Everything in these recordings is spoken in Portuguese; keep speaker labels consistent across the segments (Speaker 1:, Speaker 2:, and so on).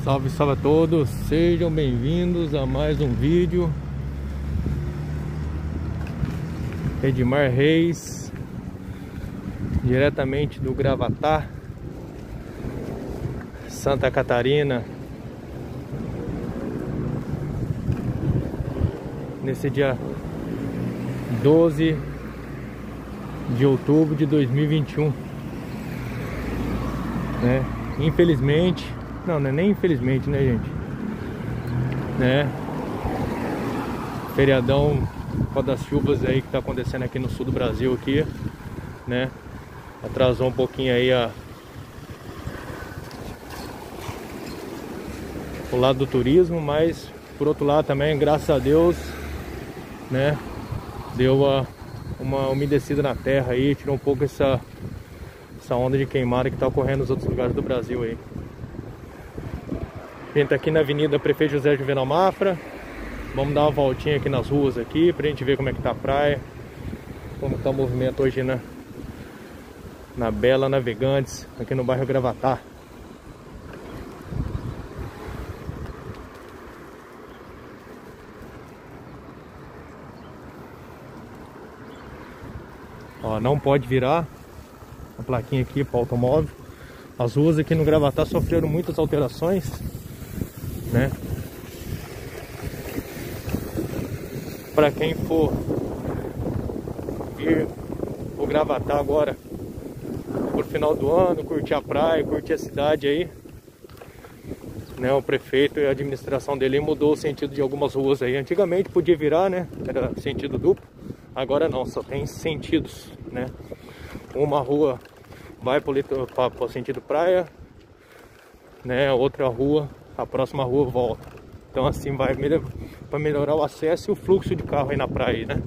Speaker 1: Salve, salve a todos, sejam bem-vindos a mais um vídeo. Edmar Reis, diretamente do Gravatá, Santa Catarina, nesse dia 12 de outubro de 2021, né? Infelizmente, não é nem infelizmente, né, gente? Né? Feriadão por causa das chuvas aí que tá acontecendo aqui no sul do Brasil aqui, né? Atrasou um pouquinho aí o lado do turismo, mas por outro lado também, graças a Deus, né? Deu uma umedecida na terra aí, tirou um pouco essa onda de queimada que tá ocorrendo nos outros lugares do Brasil aí. A gente tá aqui na Avenida Prefeito José Juvenal Mafra. Vamos dar uma voltinha aqui nas ruas aqui pra gente ver como é que tá a praia, como tá o movimento hoje na Bela Navegantes, aqui no bairro Gravatá. Ó, não pode virar, a plaquinha aqui para automóvel. As ruas aqui no Gravatá sofreram muitas alterações, né? Para quem for vir o Gravatá agora por final do ano, curtir a praia, curtir a cidade aí, né? O prefeito e a administração dele mudou o sentido de algumas ruas aí. Antigamente podia virar, né? Era sentido duplo. Agora não, só tem sentidos, né? Uma rua vai para o sentido praia, né? Outra rua, a próxima rua volta. Então assim vai para melhorar o acesso e o fluxo de carro aí na praia, né?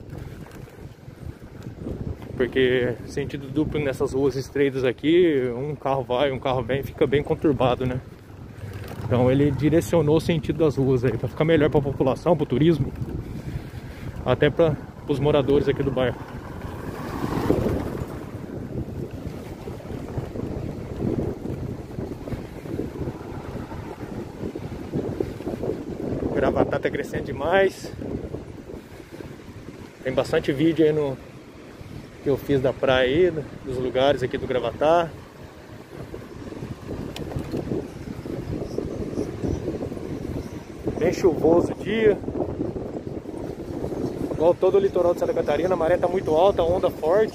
Speaker 1: Porque sentido duplo nessas ruas estreitas aqui, um carro vai, um carro vem, fica bem conturbado, né? Então ele direcionou o sentido das ruas aí para ficar melhor para a população, para o turismo, até para os moradores aqui do bairro. O Gravatá tá crescendo demais. Tem bastante vídeo aí que eu fiz da praia aí, dos lugares aqui do Gravatá. Bem chuvoso o dia. Igual todo o litoral de Santa Catarina, a maré tá muito alta, a onda forte.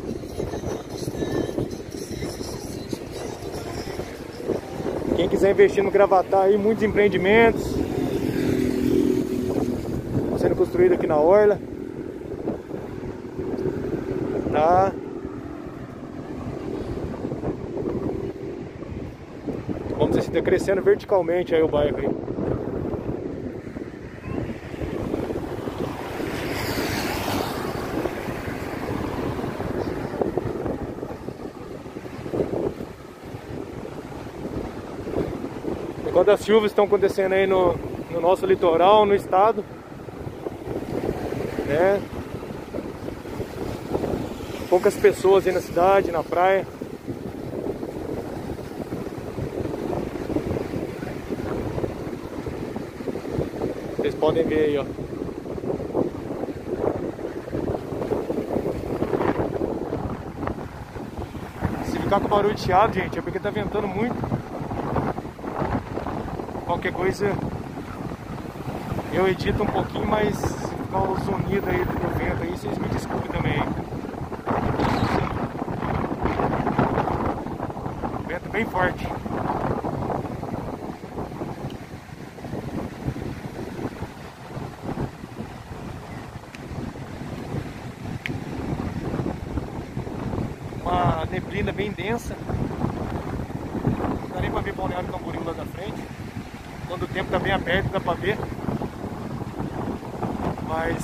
Speaker 1: Quem quiser investir no Gravatá aí, muitos empreendimentos estão sendo construídos aqui na orla. Tá? Vamos dizer assim, tá crescendo verticalmente aí o bairro aí. Enquanto as chuvas estão acontecendo aí no nosso litoral, no estado, né? Poucas pessoas aí na cidade, na praia. Vocês podem ver aí, ó. Se ficar com barulho de chiado, gente, é porque tá ventando muito. Qualquer coisa eu edito um pouquinho, mas se ficar o zunido aí do vento aí, vocês me desculpem também. Vento bem forte. Uma neblina bem densa. Não dá nem pra ver Balneário Camboriú lá da frente. Quando o tempo tá bem aberto dá pra ver, mas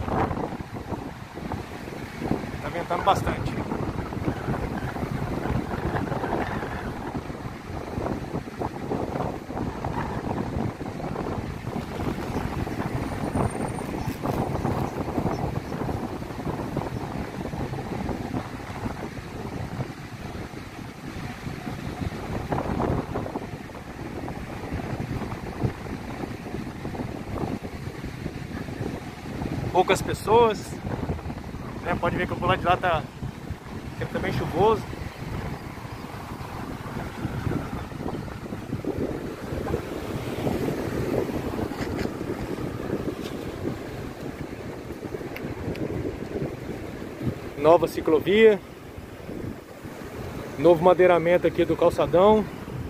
Speaker 1: tá ventando bastante. poucas pessoas, né? Pode ver que o lado de lá tá sempre bem chuvoso. Nova ciclovia, novo madeiramento aqui do calçadão.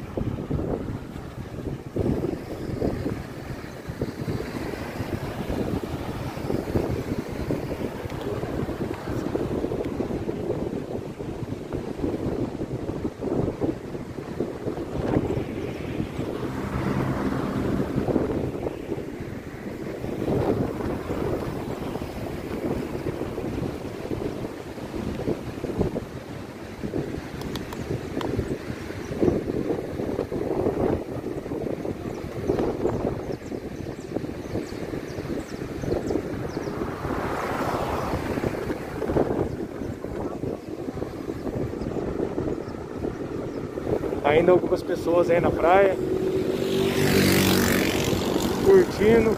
Speaker 1: Ainda algumas pessoas aí na praia, curtindo.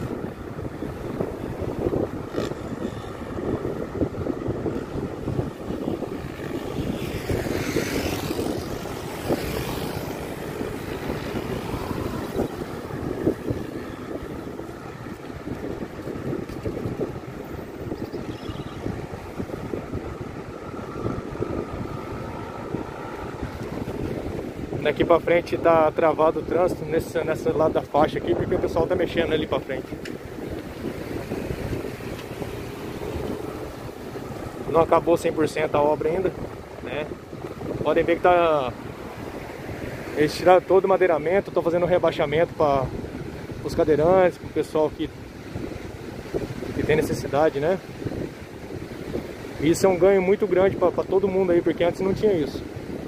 Speaker 1: Daqui pra frente tá travado o trânsito nesse lado da faixa aqui, porque o pessoal tá mexendo ali pra frente. Não acabou 100% a obra ainda, né? Podem ver que tá... Eles tiraram todo o madeiramento, estão fazendo um rebaixamento para os cadeirantes, para o pessoal que tem necessidade, né? Isso é um ganho muito grande para todo mundo aí, porque antes não tinha isso.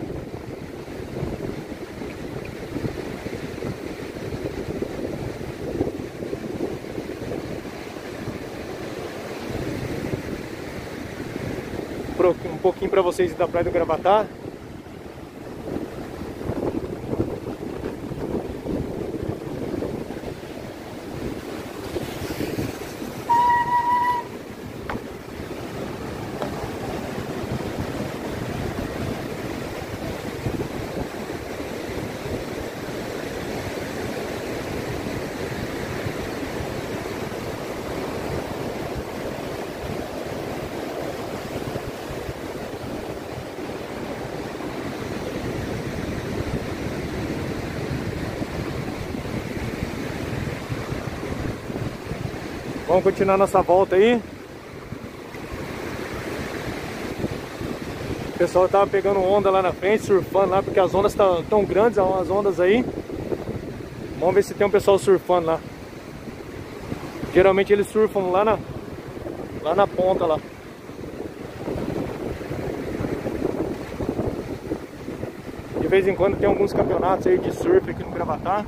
Speaker 1: Um pouquinho para vocês da Praia do Gravatá. Vamos continuar nossa volta aí. O pessoal tava pegando onda lá na frente, surfando lá, porque as ondas estão tão grandes, as ondas aí. Vamos ver se tem um pessoal surfando lá. Geralmente eles surfam lá na ponta lá. De vez em quando tem alguns campeonatos aí de surf aqui no Gravatá.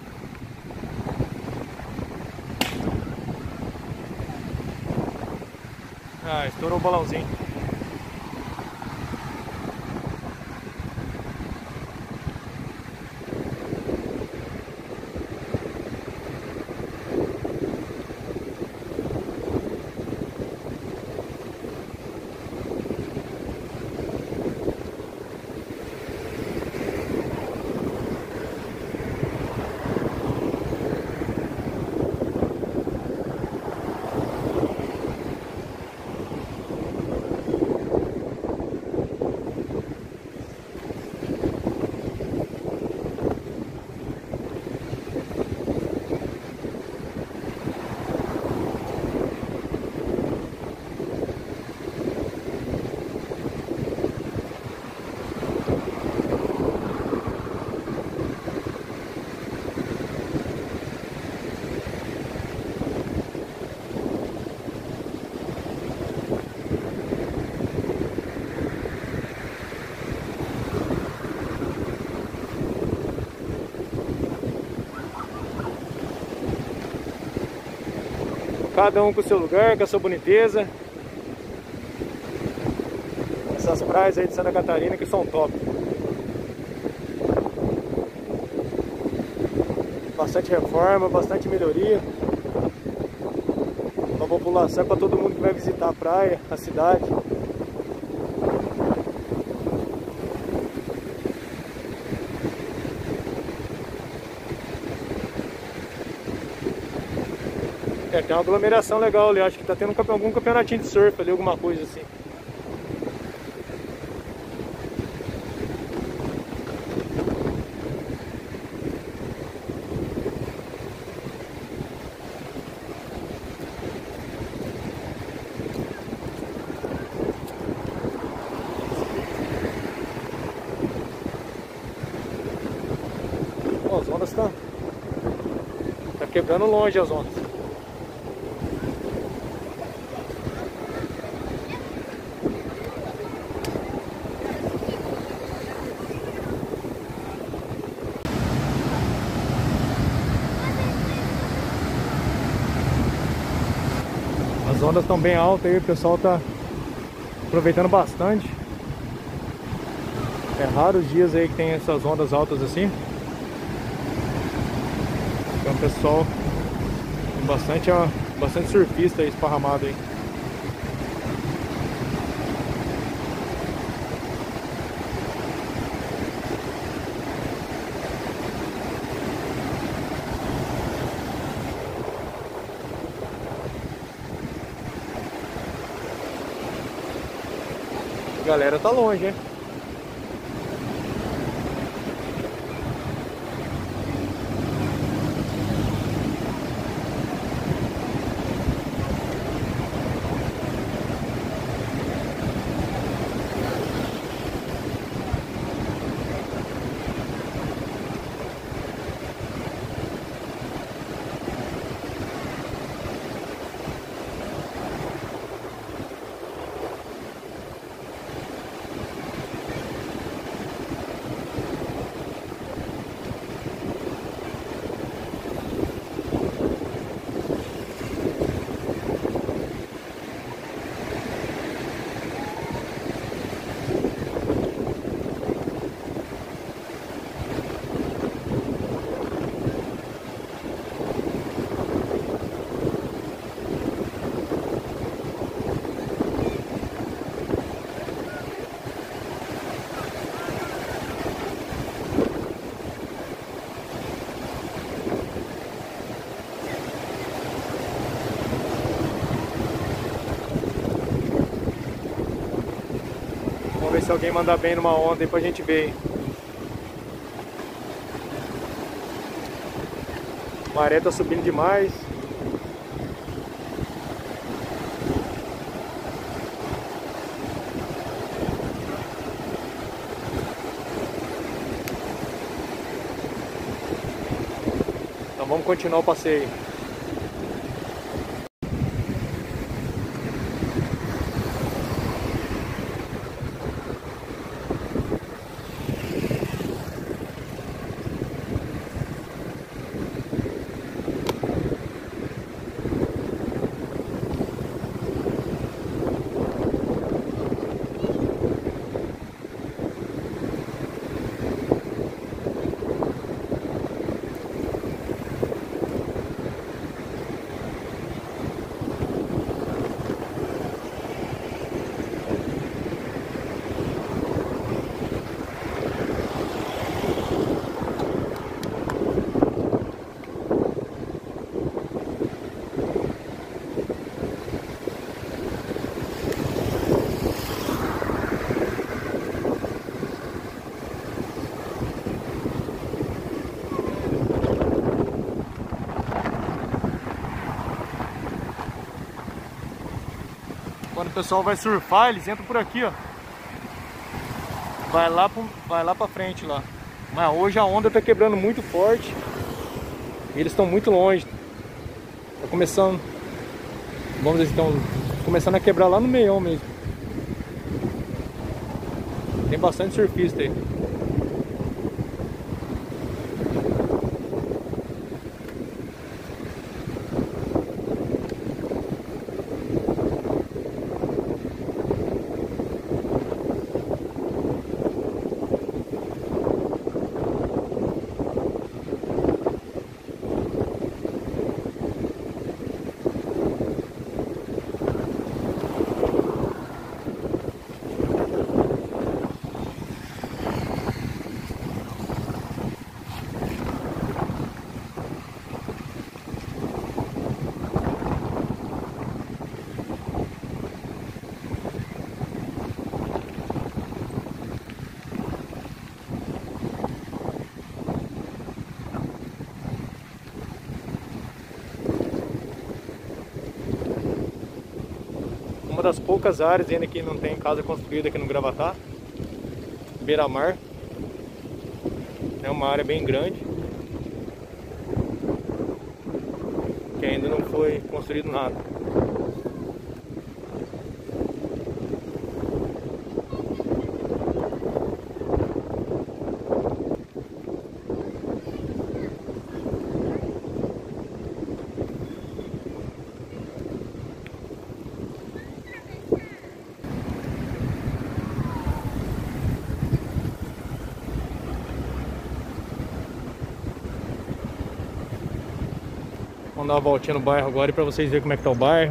Speaker 1: Ah, estourou o balãozinho. Cada um com o seu lugar, com a sua boniteza. Essas praias aí de Santa Catarina que são top. Bastante reforma, bastante melhoria para a população. população, é para todo mundo que vai visitar a praia, a cidade. É, tem uma aglomeração legal ali, acho que tá tendo algum campeonatinho de surf ali, alguma coisa assim. Ó, as ondas tá quebrando longe as ondas. As ondas estão bem altas aí, o pessoal tá aproveitando bastante. É raro os dias aí que tem essas ondas altas assim. Então o pessoal tem bastante surfista aí esparramado aí. A galera tá longe, hein? Vamos ver se alguém mandar bem numa onda aí pra gente ver, hein? A maré tá subindo demais. Então vamos continuar o passeio. Quando o pessoal vai surfar, eles entram por aqui, ó. Vai lá pra frente lá. Mas hoje a onda tá quebrando muito forte. E eles estão muito longe. Tá começando. Vamos dizer, estão começando a quebrar lá no meião mesmo. Tem bastante surfista aí. das poucas áreas ainda que não tem casa construída aqui no Gravatá. Beira-mar. É uma área bem grande, que ainda não foi construído nada. Vamos dar uma voltinha no bairro agora para vocês verem como é que tá o bairro.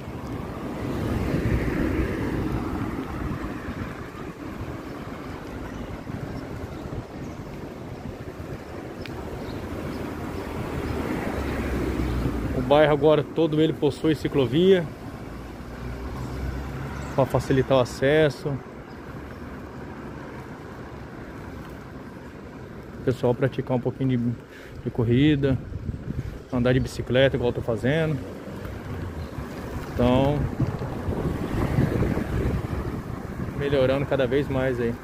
Speaker 1: O bairro agora todo ele possui ciclovia para facilitar o acesso. O pessoal praticar um pouquinho de corrida, andar de bicicleta igual eu tô fazendo. Então, melhorando cada vez mais aí.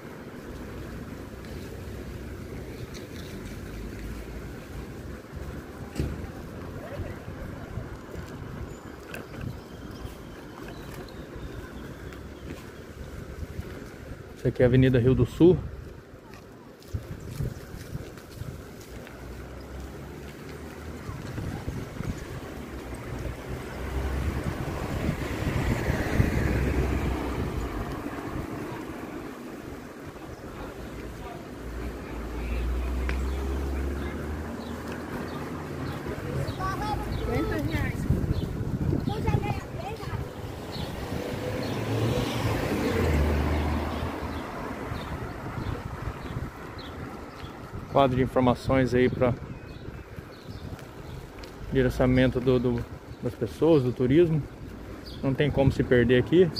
Speaker 1: Essa aqui é a Avenida Rio do Sul. Quadro de informações aí para direcionamento das pessoas, do turismo. Não tem como se perder aqui.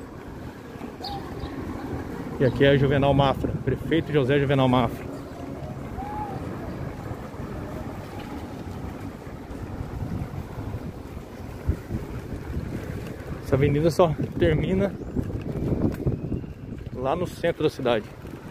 Speaker 1: E aqui é Juvenal Mafra, prefeito José Juvenal Mafra. Essa avenida só termina lá no centro da cidade.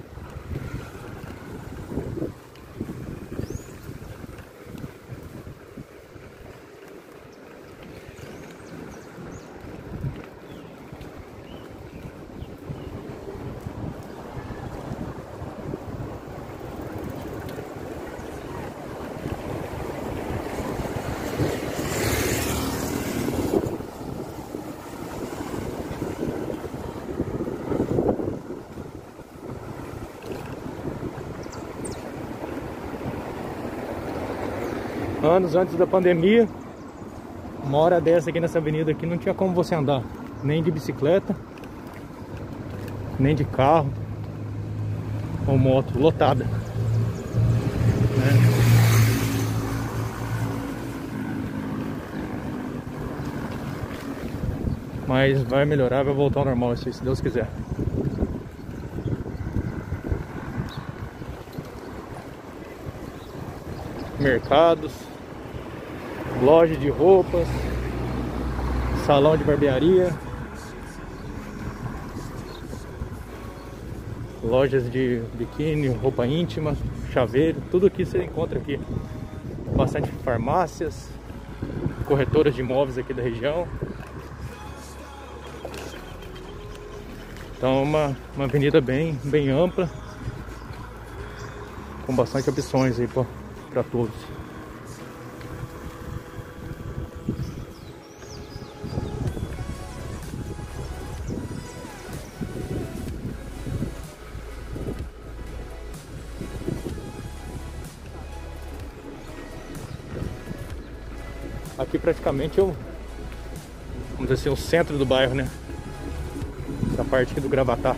Speaker 1: Anos antes da pandemia, uma hora dessa aqui nessa avenida aqui não tinha como você andar, nem de bicicleta, nem de carro ou moto, lotada, né? Mas vai melhorar, vai voltar ao normal isso aí, se Deus quiser. Mercados, loja de roupas, salão de barbearia, lojas de biquíni, roupa íntima, chaveiro, tudo aqui você encontra aqui. Bastante farmácias, corretoras de imóveis aqui da região. Então uma avenida bem ampla, com bastante opções aí para todos. Aqui praticamente vamos dizer assim, o centro do bairro, né? Essa parte aqui do Gravatá.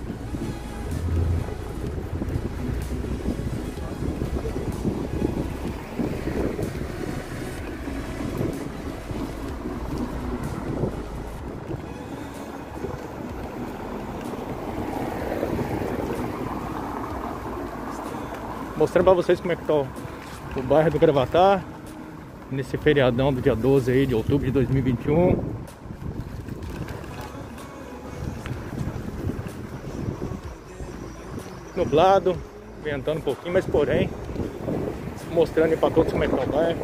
Speaker 1: Mostrando pra vocês como é que tá o bairro do Gravatá nesse feriadão do dia 12 aí de outubro de 2021. nublado, ventando um pouquinho, mas porém mostrando aí pra todos como é que tá o bairro.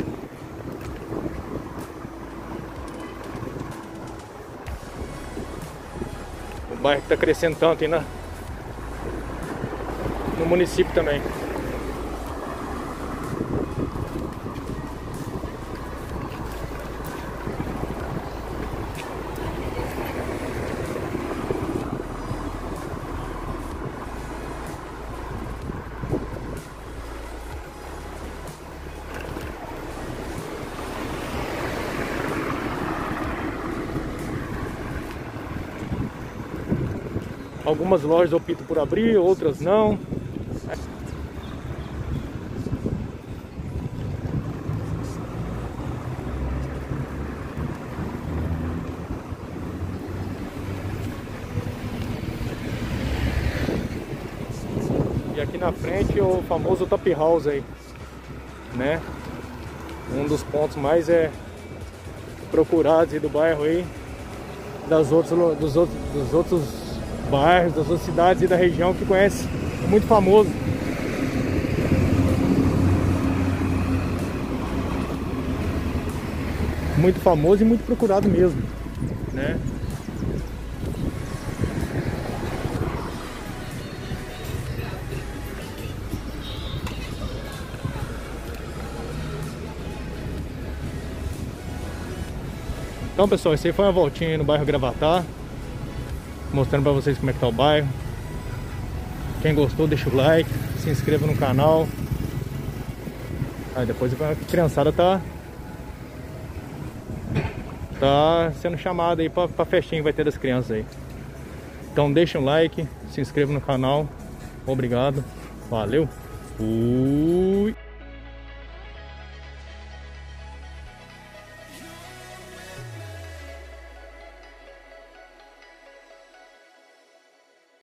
Speaker 1: O bairro que tá crescendo tanto aí no município também. Algumas lojas optam por abrir, outras não. E aqui na frente o famoso Top House aí, né? Um dos pontos mais procurados aí do bairro aí, dos outros bairros, das outras cidades e da região que conhece, é muito famoso. Muito famoso e muito procurado mesmo, né? Então pessoal, esse aí foi uma voltinha aí no bairro Gravatá, mostrando pra vocês como é que tá o bairro. Quem gostou deixa o like, se inscreva no canal. Aí depois a criançada tá sendo chamada aí pra festinha que vai ter das crianças aí. Então deixa um like, se inscreva no canal. Obrigado, valeu, fui!